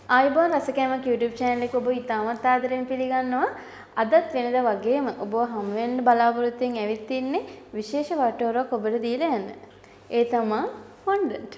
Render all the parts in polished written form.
ආයුබෝවන් රසකෑමක් YouTube channel එක ඔබ ඉතාමත් ආදරෙන් පිළිගන්නවා. අදත් වෙනදා වගේම ඔබ හමු වෙන්න බලාපොරොත්තු වෙමින් ඇවිත් ඉන්නේ විශේෂ වටවරක් ඔබට දීලා යන්න. ඒ තමයි fondant.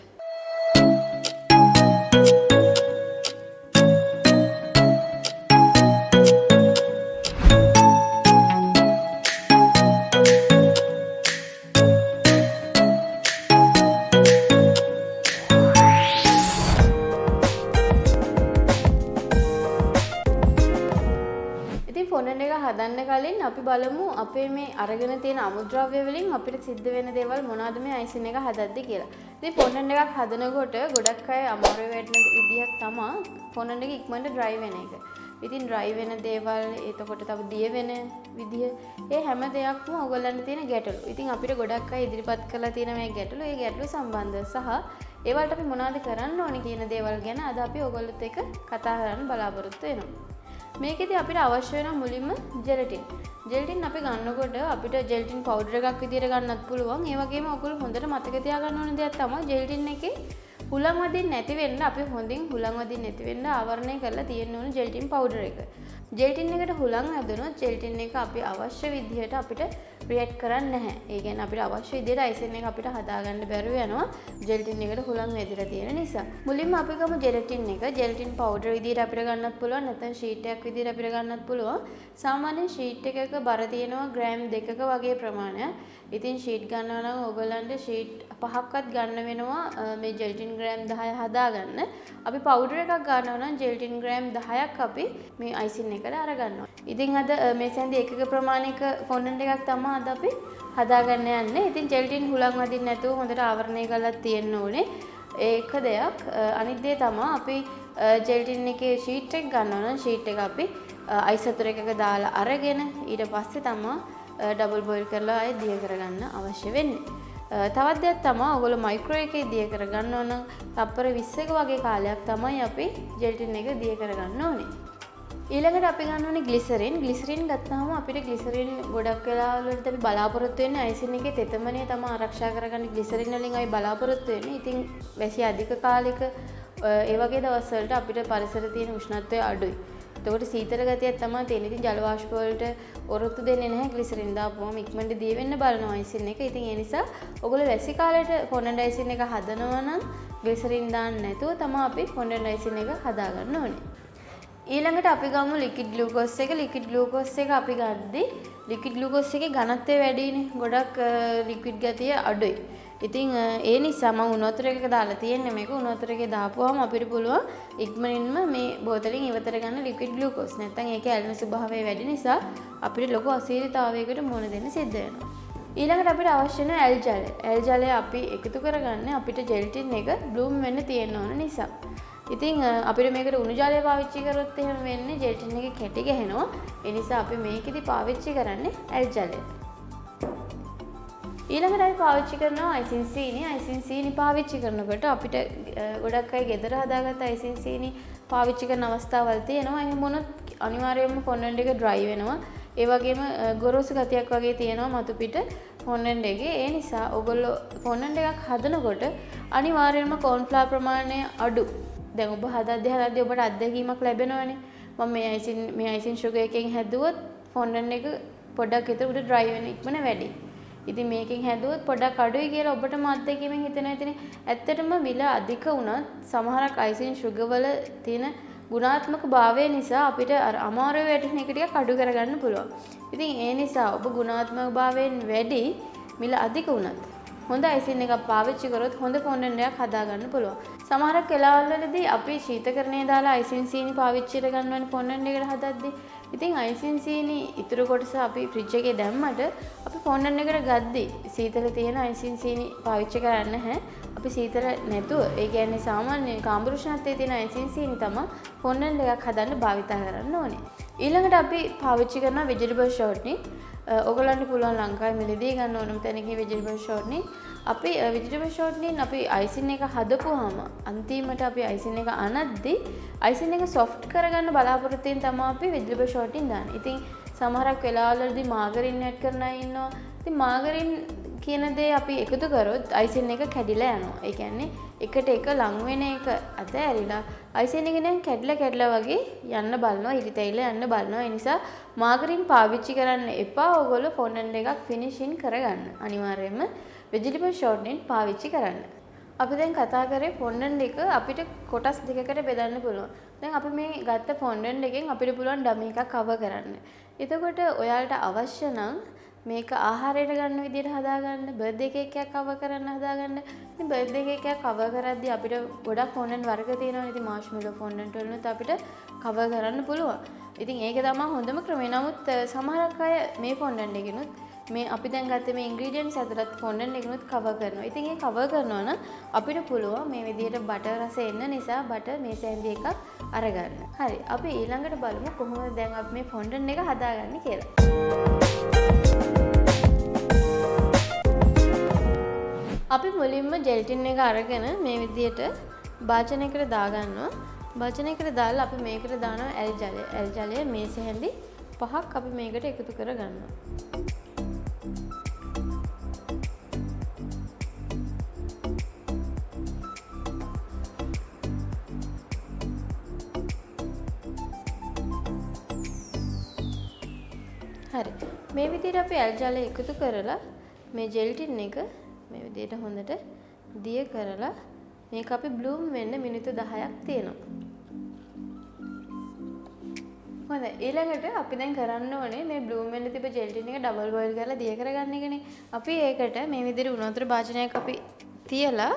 ෆොන්ඩන්ට් එක හදන්න කලින් අපි බලමු අපේ මේ අරගෙන තියෙන අමුද්‍රව්‍ය වලින් අපිට සිද්ධ වෙන දේවල් මොනවද මේ අයිසින් එක හදද්දි කියලා. ඉතින් ෆොන්ඩන්ට් එකක් හදනකොට ගොඩක් අය අමාරු වෙන්න විදිහක් තමයි ෆොන්ඩන්ට් එක ඉක්මනට ඩ්‍රයි වෙන එක. ඉතින් ඩ්‍රයි වෙන දේවල් එතකොට තව දිය වෙන විදිහ ඒ හැම දෙයක්ම ඔයගොල්ලන්ට තියෙන ගැටලු. ඉතින් අපිට ගොඩක් අය ඉදිරිපත් කරලා තියෙන මේ ගැටලු, ඒ ගැටලු සම්බන්ධව සහ ඒවලට අපි මොනවද කරන්න ඕනේ කියන දේවල් ගැන අද අපි ඔයගොල්ලොත් එක්ක කතා කරන්න බලාපොරොත්තු වෙනවා. මේකෙදි අපිට අවශ්‍ය වෙන මුලින්ම ජෙලටින්. ජෙලටින් අපි ගන්නකොට අපිට ජෙලටින් පවුඩර් එකක් විදියට ගන්නත් පුළුවන්. ඒ වගේම ඔයගොල්ලෝ හොඳට මතක තියාගන්න ඕන දෙයක් තමයි ජෙලටින් එකේ හුලං වදින්න නැති වෙන්න අපි හොඳින් හුලං වදින්න නැති වෙන්න ආවරණය කරලා තියෙන්න ඕන ජෙලටින් පවුඩර් එක. ජෙලටින් එකට හුලං හැදුනොත් ජෙලටින් එක අපි අවශ්‍ය විදිහට අපිට රියැක්ට් කරන්නේ නැහැ. ඒ කියන්නේ අපිට අවශ්‍ය විදිහට අයිසින් එක අපිට හදාගන්න බැරුව යනවා ජෙලටින් එකට හුලං වැදිලා තියෙන නිසා. මුලින්ම අපි ගමු ජෙලටින් එක. ජෙලටින් පවුඩර් විදිහට අපිට ගන්නත් පුළුවන්, නැත්නම් ෂීට් එකක් විදිහට අපිට ගන්නත් පුළුවන්. සාමාන්‍යයෙන් ෂීට් එකක බර තියෙනවා ග්‍රෑම් 2ක වගේ ප්‍රමාණයක්. ඉතින් ෂීට් ගන්නවා නම් ඕගොල්ලන්ට ෂීට් 5ක්වත් ගන්න වෙනවා මේ ජෙලටින් ග්‍රෑම් 10 හදාගන්න. අපි පවුඩර් එකක් ගන්නවා නම් ජෙලටින් ග්‍රෑම් 10ක් අපි මේ අයිසින් එකට අරගන්නවා. ඉතින් අද මේ සැන්දි එකක ප්‍රමාණයක ෆොන්ඩන්ට් එකක් තමයි අද අපි හදාගන්න යන්නේ. ඉතින් ජෙලටින් හුලං වදින්න නැතුව හොඳට ආවරණය කරලා තියෙන්න ඕනේ. ඒක දෙයක්. අනිත් දේ තමයි අපි ජෙලටින් එකේ ෂීට් එක ගන්නවා නම් ෂීට් එක අපි අයිස් වතුර එකක දාලා අරගෙන ඊට පස්සේ තමයි ඩබල් බොයිල් කරලා ආයෙ දිය කරගන්න අවශ්‍ය වෙන්නේ. තවත් දෙයක් තමයි ඔයගොල්ලෝ මයික්‍රෝ එකේ දිය කරගන්නවා නම් තප්පර 20ක වගේ කාලයක් තමයි අපි ජෙලටින් එක දිය කරගන්න ඕනේ. ඊළඟට අපි ගන්න ඕනේ ග්ලිසරින්. ග්ලිසරින් ගත්තාම අපිට ග්ලිසරින් ගොඩක් වෙලාවලට අපි බලාපොරොත්තු වෙන්නේ අයිසින් එකේ තෙතමනය තමයි ආරක්ෂා කරගන්න ග්ලිසරින් වලින් අපි බලාපොරොත්තු වෙන්නේ. ඉතින් වැසි අධික කාලෙක ඒ වගේ දවස් වලට අපිට පරිසරයේ තියෙන උෂ්ණත්වය අඩුයි. එතකොට සීතල ගතියක් තමයි තියෙන. ඉතින් ජල වාෂ්ප වලට ඔරොත්තු දෙන්නේ නැහැ ග්ලිසරින් දාපුවම ඉක්මනට දිය වෙන්න බලනවා අයිසින් එක. ඉතින් ඒ නිසා ඔයගොල්ලෝ වැසි කාලේට ෆොන්ඩන්ට් අයිසින් එක හදනවා නම් ග්ලිසරින් දාන්න නැතුව තමයි අපි ෆොන්ඩන්ට් අයිසින් එක හදාගන්න ඕනේ. ඊළඟට අපි ගමු ලික්විඩ් ග්ලූකෝස් එක. ලික්විඩ් ග්ලූකෝස් එක අපි ගද්දි ලික්විඩ් ග්ලූකෝස් එකේ ඝනත්වය වැඩිනේ. ගොඩක් ලික්විඩ් ගතිය අඩුයි. ඉතින් ඒ නිසා මම උණු වතුර එකක දාලා තියෙන්නේ මේක. උණු වතුර එකේ දාපුවාම අපිට පුළුවන් ඉක්මනින්ම මේ බෝතලෙන් ඉවතර ගන්න ලික්විඩ් ග්ලූකෝස්. නැත්නම් ඒකේ ඇලෙන ස්වභාවය වැඩි නිසා අපිට ලොකු අසීරුතාවයකට මුහුණ දෙන්න සිද්ධ වෙනවා. ඊළඟට අපිට අවශ්‍ය වෙන ඇල් ජලය. ඇල් ජලය අපි එකතු කරගන්නේ අපිට ජෙලටින් එක බ්ලූම් වෙන්න තියෙන ඕන නිසා. ඉතින් අපිට මේකට උණු ජලය පාවිච්චි කරොත් එහෙම වෙන්නේ ජෙලටින් එකේ කැටි ගහනවා. ඒ නිසා අපි මේකෙදි පාවිච්චි කරන්නේ ඇල් ජලය. ඊළඟට අපි පාවිච්චි කරනවා අයිසින් සීනි. අයිසින් සීනි පාවිච්චි කරනකොට අපිට ගොඩක් අය ගෙදර හදාගත්ත අයිසින් සීනි පාවිච්චි කරන අවස්ථාවල් තියෙනවා. එහෙම වුණොත් අනිවාර්යයෙන්ම ෆොන්ඩන්ට් එක ඩ්‍රයි වෙනවා. ඒ වගේම ගොරෝසු ගතියක් වගේ තියෙනවා මතු පිට ෆොන්ඩන්ට් එකේ. ඒ නිසා ඔයගොල්ලෝ ෆොන්ඩන්ට් එකක් හදනකොට අනිවාර්යයෙන්ම කෝන්ෆ්ලවර් ප්‍රමාණය අඩු. දැන් ඔබ හදද්දී ඔබට අත්දැකීමක් ලැබෙනවනේ. මම මේ අයිසින් සුගර් එකෙන් හැදුවොත් ෆොන්ඩන්ට් එක පොඩ්ඩක් විතර උඩ ඩ්‍රයි වෙන ඉක්මන වැඩි. ඉතින් මේකෙන් හැදුවොත් පොඩ්ඩක් අඩුයි කියලා ඔබටම අත්දැකීමෙන් හිතෙනවා. ඉතින් ඇත්තටම මිල අධික වුණත් සමහරක් අයිසින් සුගර් වල තියෙන ගුණාත්මක භාවය නිසා අපිට අර අමාරු වැටෙන එක ටිකක් අඩු කරගන්න පුළුවන්. ඉතින් ඒ නිසා ඔබ ගුණාත්මක භාවයෙන් වැඩි මිල අධික වුණත් හොඳ අයිසින් එකක් පාවිච්චි කරොත් හොඳ ෆොන්ඩන්ට් එකක් හදාගන්න පුළුවන්. සමහරක් වෙලාවලදී අපි ශීතකරණයේ දාලා අයිසින් සීනි පාවිච්චි කරගන්නවනේ ෆොන්ඩන්ට් එකට හදද්දී. ඉතින් අයිසින් සීනි ඉතුරු කොටස අපි ෆ්‍රිජ් එකේ දැම්මට අපි ෆොන්ඩන්ට් එකට ගද්දි සීතල තියෙන අයිසින් සීනි පාවිච්චි කරන්න නැහැ. අපි සීතල නැතුව ඒ කියන්නේ සාමාන්‍ය කාමර උෂ්ණත්වයේ තියෙන අයිසින් සීනි තමයි ෆොන්ඩන්ට් එකක් හදන්න භාවිතා කරන්න ඕනේ. ඊළඟට අපි පාවිච්චි කරන ভেජිටබල් ෂෝට්නි. ඔයගොල්ලන්ට පුළුවන් ලංකාවේ මිලදී ගන්න ඕනම තැනකින් ভেජිටබල් ෂෝට්නි. අපි ভেජිටබල් ෂෝට්නින් අපි අයිසින් එක හදපුවාම අන්තිමට අපි අයිසින් එක අනද්දි අයිසින් එක සොෆ්ට් කරගන්න බලාපොරොත්තු වෙන තමයි අපි ভেජිටබල් ෂෝට්නින් දාන්නේ. ඉතින් සමහරක් වෙලාවලදී මාගරින් ඇඩ් කරන අය ඉන්නවා. ඉතින් මාගරින් කියන දේ අපි එකතු කරොත් අයිසින් එක කැඩිලා යනවා. ඒ කියන්නේ එකට එක ලං වෙන එක අතහැරිලා අයිසින් එක දැන් කැඩිලා වගේ යන්න බලනවා, ඉරිතැවිලා යන්න බලනවා. ඒ නිසා මාගරින් පාවිච්චි කරන්න එපා. ඔයගොල්ලෝ ෆොන්ඩන්ට් එකක් ෆිනිෂින් කරගන්න. අනිවාර්යයෙන්ම වෙජිටබල් ෂෝට්නින් පාවිච්චි කරන්න. අපි දැන් කතා කරේ ෆොන්ඩන්ට් එක අපිට කොටස් දෙකකට බෙදන්න පුළුවන්. දැන් අපි මේ ගත්ත ෆොන්ඩන්ට් එකෙන් අපිට පුළුවන් ඩමි එකක් කවර් කරන්න. එතකොට ඔයාලට අවශ්‍ය නම් මේක ආහාරයට ගන්න විදිහට හදාගන්න, බර්ත්ඩේ කේක් එකක් කවර් කරන්න හදාගන්න. ඉතින් බර්ත්ඩේ කේක් එකක් කවර් කරද්දී අපිට ගොඩක් ෆොන්ඩන්ට් වර්ග තියෙනවා. ඉතින් මාෂ්මෙලෝ ෆොන්ඩන්ට් වලුත් අපිට කවර් කරන්න පුළුවන්. ඉතින් ඒක තමයි හොඳම ක්‍රමය. නමුත් සමහරක් අය මේ ෆොන්ඩන්ට් එකකිනුත් මේ අපි දැන් ගත්තේ මේ ඉන්ග්‍රීඩියන්ට්ස් අතරත් ෆොන්ඩන්ට් එකනොත් කවර් කරනවා. ඉතින් ඒ කවර් කරනවා නම් අපිට පුළුවන් මේ විදිහට බටර් රස එන්න නිසා බටර් මේස හැන්දි එකක් අරගන්න. හරි. අපි ඊළඟට බලමු කොහොමද දැන් අපි මේ ෆොන්ඩන්ට් එක හදාගන්නේ කියලා. අපි මුලින්ම ජෙල් ටින් එක අරගෙන මේ විදිහට භාජනයකට දාගන්නවා. භාජනයකට දාලා අපි මේකට දානවා ඇල් ජලය. ඇල් ජලය මේස හැන්දි 5ක් අපි මේකට එකතු කරගන්නවා. හරි. මේ විදිහට අපි ඇල් ජලය එකතු කරලා මේ ජෙල් ටින් එක මේ විදිහට හොඳට දිය කරලා මේක අපි බ්ලූම් වෙන්න මිනිත්තු 10ක් තියෙනවා. හොඳයි. ඊළඟට අපි දැන් කරන්න ඕනේ මේ බ්ලූම් වෙන්න තිබ්බ ජෙල් ටින් එක ඩබල් බොයිල් කරලා දිය කරගන්න එකනේ. අපි ඒකට මේ විදිහට උණු වතුර භාජනයක් අපි තියලා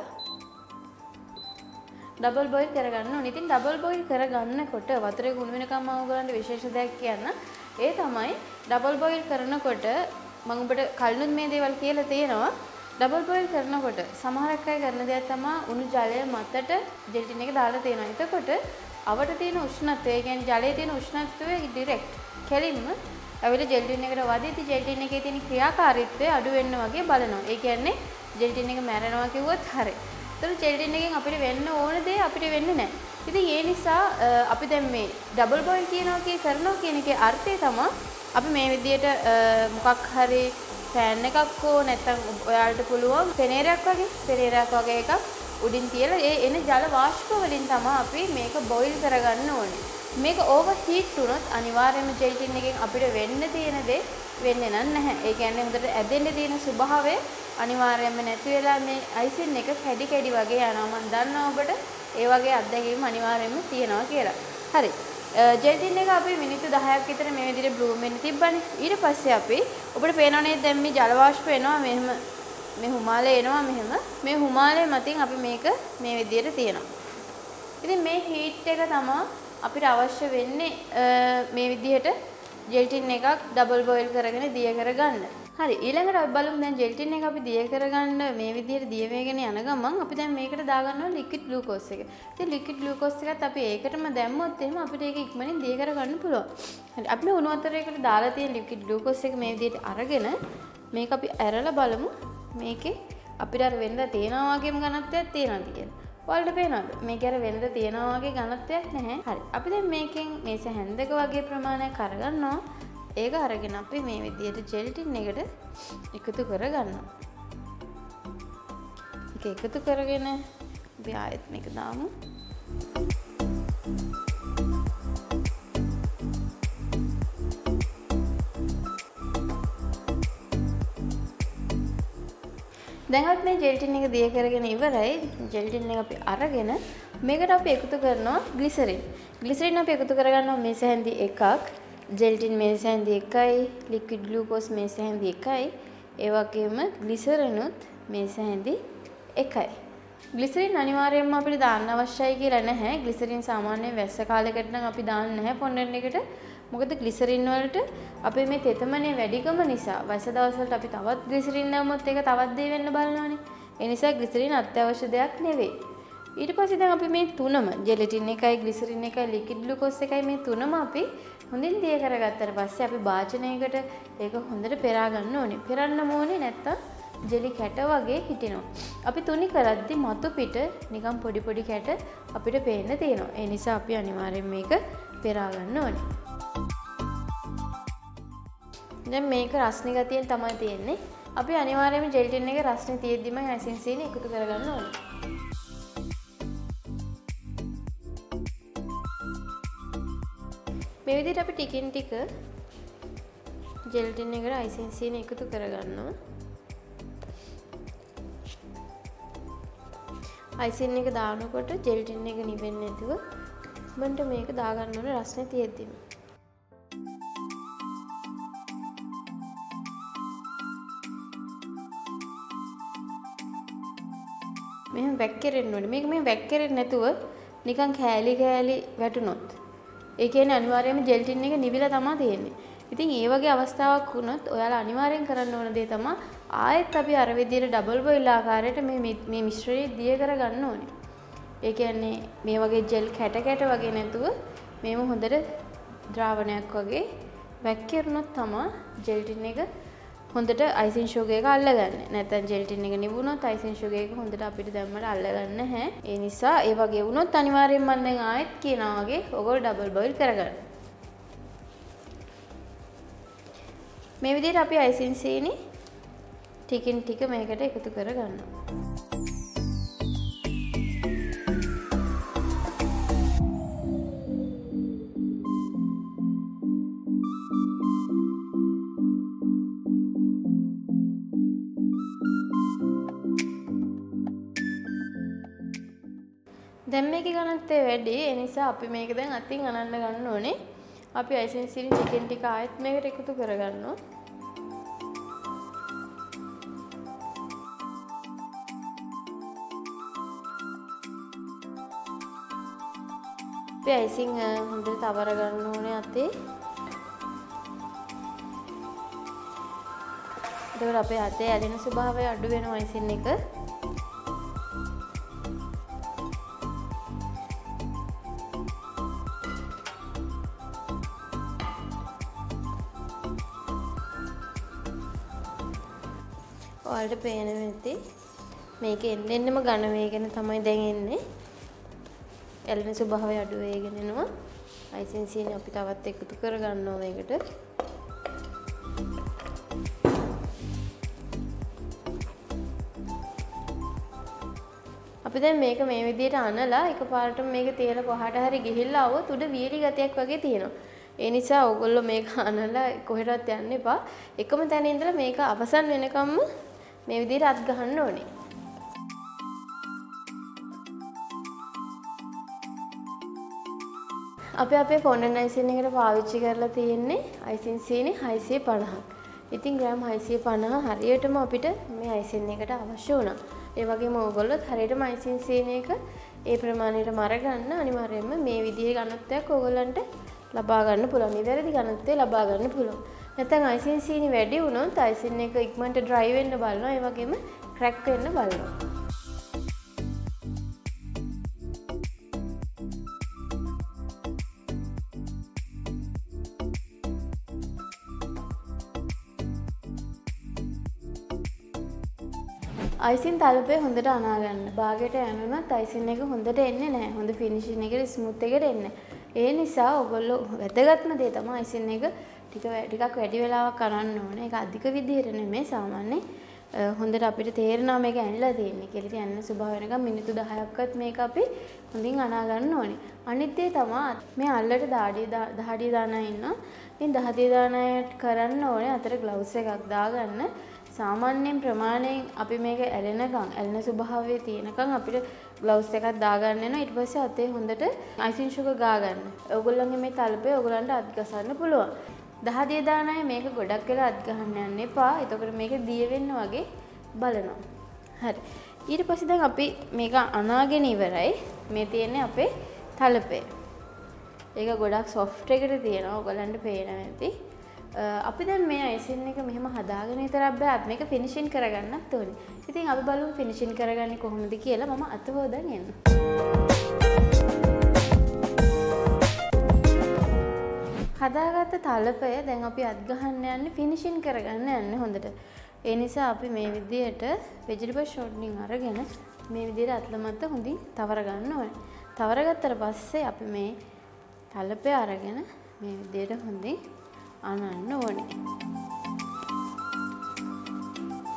ඩබල් බොයිල් කරගන්න ඕනේ. ඉතින් ඩබල් බොයිල් කරගන්නකොට වතුරේ කුණු වෙනකම් මම ඔයගලන්ට විශේෂ දෙයක් කියන්න. ඒ තමයි ඩබල් බොයිල් කරනකොට මම ඔබට කලිනුත් මේ දේවල් කියලා තියෙනවා. ඩබල් බොයිල් කරනකොට සමහරක් අය කරන දෙයක් තමයි උණු ජලය මතට ජෙල් ටින් එක දාලා තියෙනවා. එතකොට අවට තියෙන උෂ්ණත්වය, ඒ කියන්නේ ජලයේ තියෙන උෂ්ණත්වය ඩිරෙක්ට් කෙලින්ම ඇවිල්ලා ජෙල් ටින් එකට වදිද්දි ජෙල් ටින් එකේ තියෙන ක්‍රියාකාරීත්වය අඩු වෙන්න වගේ බලනවා. ඒ කියන්නේ ජෙල් ටින් එක මැරෙනවා කිව්වොත් හරි. ඒතර ජෙල් ටින් එකෙන් අපිට වෙන්න ඕන දේ අපිට වෙන්නේ නැහැ. ඉතින් ඒ නිසා අපි දැන් මේ ඩබල් බොයිල් කරනවා කියන එකේ අර්ථය තමයි අපි මේ විදිහට මොකක් හරි පෑන් එකක් හෝ නැත්නම් ඔයාලට පුළුවන් පෙනේරයක් වගේ එකක් උඩින් තියලා ඒ එන ජල වාෂ්ප වලින් තමයි අපි මේක බොයිල් කරගන්න ඕනේ. මේක ඕවර් හීට් වුණොත් අනිවාර්යයෙන්ම ජෙල් ටින් එකෙන් අපිට වෙන්න තියෙන දේ වෙන්නේ නැහැ. ඒ කියන්නේ හොඳට ඇදෙන්න තියෙන ස්වභාවය අනිවාර්යයෙන්ම නැති වෙලා මේ අයිසින් එක කැඩි වගේ යනවා. මම දන්නවා ඔබට ඒ වගේ අත්දැකීම් අනිවාර්යයෙන්ම තියෙනවා කියලා. හරි. ජෙල් ටින් එක අපි මිනිත්තු 10ක් විතර මේ විදිහට බ්ලූම් වෙන්න තිබ්බනේ. ඊට පස්සේ අපි ඔබට පේනවනේ දැන් මේ ජල වාෂ්ප එනවා මෙහෙම මේ හුමාලය එනවා මෙහෙම. මේ හුමාලය මතින් අපි මේක මේ විදිහට තියනවා. ඉතින් මේ හීට් එක තමයි අපිට අවශ්‍ය වෙන්නේ මේ විදිහට ජෙල් ටින් එකක් ඩබල් බොයිල් කරගෙන දිය කරගන්න. හරි. ඊළඟට අපි බලමු දැන් ජෙල් ටින් එක අපි දිය කරගන්න මේ විදිහට දිය වේගෙන යන ගමන් අපි දැන් මේකට දාගන්නවා ලික්විඩ් ග්ලූකෝස් එක. ඉතින් ලික්විඩ් ග්ලූකෝස් එකත් අපි ඒකටම දැම්මොත් එහෙම අපිට ඒක ඉක්මනින් දිය කරගන්න පුළුවන්. හරි. අපි මේ උණු වතුරයකට දාලා තියෙන ලික්විඩ් ග්ලූකෝස් එක මේ විදිහට අරගෙන මේක අපි ඇරලා බලමු මේකේ අපිට අර වෙනද තියෙනවා වගේම ඝනත්වයක් තියෙනවද කියලා. ඔයාලට පේනවද? මේකේ අර වෙනද තියෙනවා වගේ ඝනත්වයක් නැහැ. හරි. අපි දැන් මේකෙන් මේස හැන්දක වගේ ප්‍රමාණයක් අරගන්නවා. ඒක අරගෙන අපි මේ විදිහට ජෙල් ටින් එකට එකතු කරගන්නවා. ඒක එකතු කරගෙන අපි ආයෙත් මේක දාමු. දැන් අපි මේ ජෙල් ටින් එක දිය කරගෙන ඉවරයි. ජෙල් ටින් එක අපි අරගෙන මේකට අපි එකතු කරනවා ග්ලිසරින්. ග්ලිසරින් අපි එකතු කරගන්නවා මේස හැන්දි එකක්. ජෙල් ටින් මේස හැන්දි එකයි, ලික්විඩ් ග්ලූකෝස් මේස හැන්දි එකයි, ඒ වගේම ග්ලිසරිනුත් මේස හැන්දි එකයි. ග්ලිසරින් අනිවාර්යයෙන්ම අපිට දාන්න අවශ්‍යයි කියලා නැහැ. ග්ලිසරින් සාමාන්‍යයෙන් වැස්ස කාලයකට නම් අපි දාන්නේ නැහැ ෆොන්ඩන්ට් එකට. මොකද ග්ලිසරින් වලට අපේ මේ තෙතමනේ වැඩිකම නිසා වැස්ස දවස් වලට අපි තවත් ග්ලිසරින් දැම්මොත් ඒක තවත් දේ වෙන්න බලනවානේ. ඒ නිසා ග්ලිසරින් අත්‍යවශ්‍ය දෙයක් නෙවෙයි. ඊට පස්සේ දැන් අපි මේ තුනම ජෙලටින් එකයි, ග්ලිසරින් එකයි, ලික්විඩ් ග්ලූකෝස් එකයි මේ තුනම අපි හොඳින් දිය කරගත්තට පස්සේ අපි භාජනයකට ඒක හොඳට පෙරා ගන්න ඕනේ. පෙරන්න ඕනේ නැත්තම් ජෙලි කැට වගේ හිටිනවා. අපි තුනි කරද්දි මතු පිට නිකන් පොඩි කැට අපිට පේන්න තියෙනවා. ඒ නිසා අපි අනිවාර්යෙන් මේක පෙරා ගන්න ඕනේ. දැන් මේක රස්නේ ගතියෙන් තමයි තියෙන්නේ. අපි අනිවාර්යයෙන්ම ජෙල් ටින් එකේ රස්නේ තියෙද්දිම අයිසින් සීනි එකතු කරගන්න ඕනේ. මේ විදිහට අපි ටිකින් ටික ජෙල් ටින් එකට අයිසින් සීනි එකතු කරගන්නවා. අයිසින් එක දානකොට ජෙල් ටින් එක නිවෙන්නේ නැතුව මන්ට මේක දාගන්න ඕනේ රස්නේ තියෙද්දිම. මෙහෙම වැක්කිරෙන්න ඕනේ. මේක මේ වැක්කිරෙන්නේ නැතුව නිකන් කෑලි කෑලි වැටුනොත් ඒ කියන්නේ අනිවාර්යයෙන්ම ජෙල් ටින් එක නිවිලා තමයි තියෙන්නේ. ඉතින් ඒ වගේ අවස්ථාවක් වුණොත් ඔයාලා අනිවාර්යෙන් කරන්න ඕන දේ තමයි ආයෙත් අපි අර විදිහට ඩබල් බොයිල් ආකාරයට මේ මිශ්‍රණය දිය කරගන්න ඕනේ. ඒ කියන්නේ මේ වගේ ජෙල් කැට කැට වගේ නැතුව මේව හොඳට ද්‍රාවණයක් වගේ වැක්කිරුණොත් තමයි ජෙල් ටින් එක හොඳට අයිසින් ෂුගර් එක අල්ලගන්නේ. නැත්නම් ජෙල් ටින් එක නිවුනොත් අයිසින් ෂුගර් එක හොඳට අපිට දැම්මට අල්ලගන්නේ නැහැ. ඒ නිසා ඒ වගේ වුණොත් අනිවාර්යෙන්ම මම දැන් ආයෙත් කියනවා වගේ ඔයගොල්ලෝ ඩබල් බොයිල් කරගන්න. මේ විදිහට අපි අයිසින් සීනි ටිකින් ටික මේකට එකතු කරගන්නවා. දැන් මේකේ ඝනත්වය වැඩි. ඒ නිසා අපි මේක දැන් අතින් අනන්න ගන්න ඕනේ. අපි අයිසින් සීනි චිකන් ටික ආයෙත් මේකට එකතු කරගන්නවා. අපි අයිසින් හොඳට තවර ගන්න ඕනේ අතේ. එතකොට අපේ අතේ ඇලෙන ස්වභාවය අඩු වෙනවා අයිසින් එක. ඔයාලට පේනවා ඇති මේක එන්නෙන්නම ඝන වේගෙන තමයි දැන් එන්නේ. ඇලෙන ස්වභාවය අඩු වේගෙන එනවා. අයිසින් සීනි අපි තවත් එකතු කර ගන්නවා මේකට. අපි දැන් මේක මේ විදිහට අනලා එකපාරටම මේක තියලා කොහාට හරි ගිහිල්ලා આવොත් උඩ වීලි ගතියක් වගේ තියෙනවා. ඒ නිසා ඕගොල්ලෝ මේක අනලා කොහෙටවත් යන්න එපා. එකම තැන ඉඳලා මේක අවසන් වෙනකම්ම මේ විදිහට අත් ගහන්න ඕනේ. අපි අපේ ෆොන්ඩන්ට් අයිසින් එකට පාවිච්චි කරලා තියෙන්නේ අයිසින් සීනි 650ක්. ඉතින් ග්‍රෑම් 650 හරියටම අපිට මේ අයිසින් එකට අවශ්‍ය වුණා. ඒ වගේම ඕගොල්ලොත් හරියටම අයිසින් සීනි එක ඒ ප්‍රමාණයටම අරගන්න අනිවාර්යයෙන්ම මේ විදිහේ ඝනත්වයක් ඕගොල්ලන්ට ලබා ගන්න පුළුවන්. නිවැරදි ඝනත්වය ලබා ගන්න පුළුවන්. නැත්නම් අයිසින් සීනි වැඩි වුණොත් අයිසින් එක ඉක්මනට ඩ්‍රයි වෙන්න බලනවා. ඒ වගේම ක්‍රැක් වෙන්න බලනවා. අයිසින් තලපේ හොඳට අනා ගන්න. භාගයට යනුනොත් අයිසින් එක හොඳට එන්නේ නැහැ. හොඳ ෆිනිෂින් එකට ස්මූත් එකට එන්නේ. ඒ නිසා ඔයගොල්ලෝ වැදගත්ම දේ තමයි අයිසින් එක ටිකක් වැඩි වෙලාවක් කරන්න ඕනේ. ඒක අධික විදිහට නෙමෙයි සාමාන්‍යයෙන් හොඳට අපිට තේරෙනවා මේක ඇනලා තියෙන්නේ කියලා. ඉතින් යන්න ස්වභාවය වෙනකම් මිනිත්තු 10ක්වත් මේක අපි හොඳින් අනා ගන්න ඕනේ. අනිත් දේ තමයි මේ අල්ලට දහඩිය දාන අය ඉන්නවා. ඉතින් දහඩිය දාන අයට කරන්න ඕනේ අතර ග්ලව්ස් එකක් දාගන්න. සාමාන්‍යයෙන් ප්‍රමාණයෙන් අපි මේක ඇලෙන ස්වභාවයේ තියෙනකන් අපිට ග්ලව්ස් එකක් දාගන්න වෙනවා. ඊට පස්සේ අතේ හොඳට අයිසින් ෂුගර් ගා ගන්න. ඔයගොල්ලන්ගේ මේ තලපේ ඔයගොල්ලන්ට අත් ගසන්න පුළුවන්. දහදිය දාන අය මේක ගොඩක් වෙලා අත් ගහන්න යන්න එපා. එතකොට මේක දිය වෙන්න වගේ බලනවා. හරි. ඊට පස්සේ දැන් අපි මේක අනාගෙන ඉවරයි. මේ තියෙන්නේ අපේ තලපේ. ඒක ගොඩක් සොෆ්ට් එකට තියෙනවා. ඔයගොල්ලන්ට පේනවා ඇති. අපි දැන් මේ අයිසින් එක මෙහෙම හදාගෙන විතරක් බෑ. මේක ෆිනිෂින් කරගන්නත් ඕනේ. ඉතින් අපි බලමු ෆිනිෂින් කරගන්නේ කොහොමද කියලා. මම අත හොදන් එන්න. හදාගත්ත තලපය දැන් අපි අත් ගහන්න යන්නේ ෆිනිෂින් කරගන්න යන්නේ හොඳට. ඒ නිසා අපි මේ විදිහට වෙජිටබල් ෂෝට්නින් අරගෙන මේ විදිහට අත්ල මත හොඳින් තවර ගන්න ඕනේ. තවර ගත්තට පස්සේ අපි මේ තලපය අරගෙන මේ විදිහට හොඳින් අනන්න ඕනේ.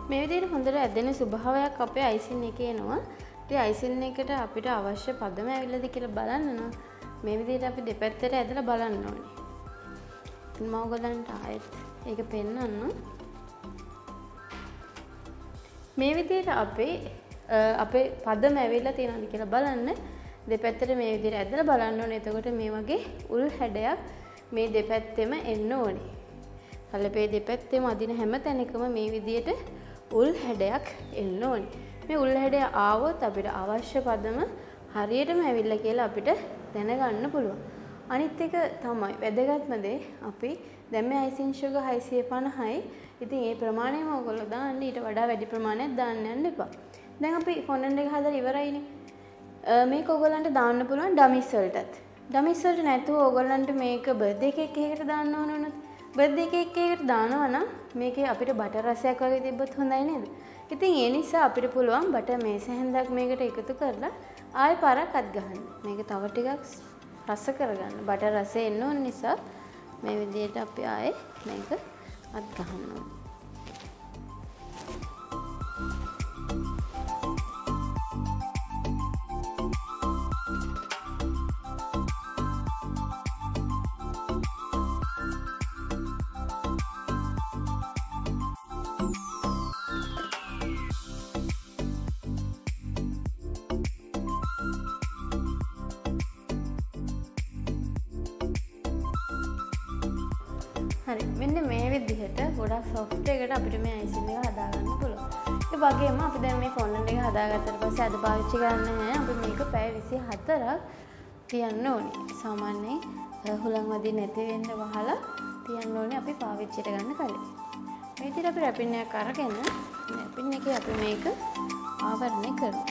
මේ විදිහට හොඳට ඇදෙන ස්වභාවයක් අපේ අයිසින් එකේ එනවා. ඉතින් අයිසින් එකට අපිට අවශ්‍ය පදම ඇවිල්ලාද කියලා බලන්න නම් මේ විදිහට අපි දෙපැත්තට ඇදලා බලන්න ඕනේ. ඉතින් මම ඔයගලන්ට ආයෙත් ඒක පෙන්නන්න. මේ විදිහට අපේ පදම ඇවිල්ලා තියෙනවද කියලා බලන්න. දෙපැත්තට මේ විදිහට ඇදලා බලන්න ඕනේ. එතකොට මේ වගේ උල් හැඩයක් මේ දෙපැත්තෙම එන්න ඕනේ. කලපේ දෙපැත්තෙම අදින හැම තැනකම මේ විදිහට උල් හැඩයක් එන්න ඕනේ. මේ උල් හැඩය ආවොත් අපිට අවශ්‍ය පදම හරියටම ඇවිල්ලා කියලා අපිට දැනගන්න පුළුවන්. අනිත් එක තමයි වැදගත්ම දේ අපි දැන් මේ icing sugar 650යි. ඉතින් මේ ප්‍රමාණයම ඔයගොල්ලෝ දාන්න ඊට වඩා වැඩි ප්‍රමාණයක් දාන්න යන්න එපා. දැන් අපි ෆොන්ඩන්ට් එක හදලා ඉවරයිනේ. මේක ඔයගොල්ලන්ට දාන්න පුළුවන් ඩමිස් වලටත්. ඩමිස් වලට නැතුව ඔයගොල්ලන්ට මේක බර්ත්ඩේ කේක් එකකට දාන්න ඕන වුණොත් බර්ත්ඩේ කේක් එකකට දානවා නම් මේකේ අපිට බටර් රසයක් වගේ තිබ්බොත් හොඳයි නේද? ඉතින් ඒ නිසා අපිට පුළුවන් බටර් මේස හැන්දක් මේකට එකතු කරලා ආයෙ පාරක් අත් ගහන්න. මේක තව ටිකක් රස කරගන්න. බටර් රසය එන්න ඕන නිසා මේ විදිහට අපි ආයෙ මේක අත් ගහන්න ඕනේ. හරි මෙන්න මේ විදිහට ගොඩක් සොෆ්ට් එකට අපිට මේ අයිසින් එක හදාගන්න පුළුවන්. ඒ වගේම අපි දැන් මේ ෆොන්ඩන්ට් එක හදාගත්තට පස්සේ අද පාවිච්චි කරන්න නැහැ. අපි මේක පැය 24ක් තියන්න ඕනේ. සාමාන්‍යයෙන් හුලං වදින්න නැති වෙන්න වහලා තියන්න ඕනේ අපි පාවිච්චියට ගන්න කලින්. මේ විදිහට අපි රැපින් එකක් අරගෙන රැපින් එකේ අපි මේක ආවරණය කරමු.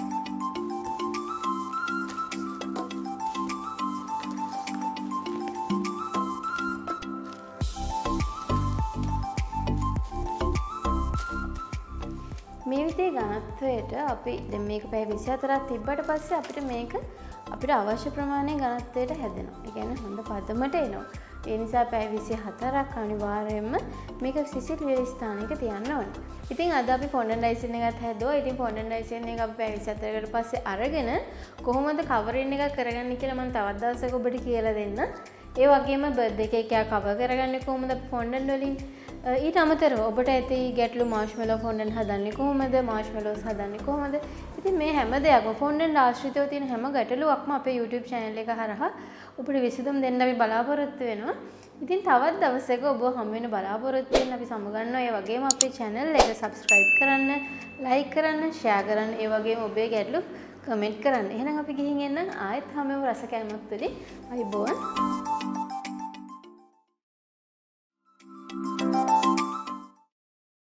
මේ විදිහේ ඝනත්වයට අපි දැන් මේක පැය 24ක් තිබ්බට පස්සේ අපිට අවශ්‍ය ප්‍රමාණය ඝනත්වයට හැදෙනවා. ඒ කියන්නේ හොඳ පදමට එනවා. ඒ නිසා පැය 24ක් අනිවාර්යයෙන්ම මේක සිසිල් ස්ථානයක තියන්න ඕනේ. ඉතින් අද අපි ෆොන්ඩන්ට් අයිසින් එකත් හැදුවා. ඉතින් ෆොන්ඩන්ට් අයිසින් එක අපි පැය 24කට පස්සේ අරගෙන කොහොමද කවරින් එකක් කරගන්නේ කියලා මම තවත් දවසක ඔබට කියලා දෙන්න. ඒ වගේම බර්ත්ඩේ කේක් එකක් කවර් කරගන්නේ කොහොමද අපි ෆොන්ඩන්ට් වලින් ඊට අමතරව ඔබට ඇති ගැටලු මාෂ්මෙලෝ ෆොන්ඩන්ට් හදන්නේ කොහොමද මාෂ්මෙලෝස් හදන්නේ කොහොමද ඉතින් මේ හැම දෙයක්ම ෆොන්ඩන්ට් ආශ්‍රිතව තියෙන හැම ගැටලුවක්ම අපේ YouTube channel එක හරහා ඔබට විසඳුම් දෙන්න අපි බලාපොරොත්තු වෙනවා ඉතින් තවත් දවසක ඔබ හම් වෙන බලාපොරොත්තු වෙන අපි සමගන්නවා ඒ වගේම අපේ channel එක subscribe කරන්න like කරන්න share කරන්න ඒ වගේම ඔබේ ගැටලු කමෙන්ට් කරන්න එහෙනම් අපි ගිහින් එන්න ආයෙත් හැමෝම රස කෑමක් තුලින් අයිබෝන්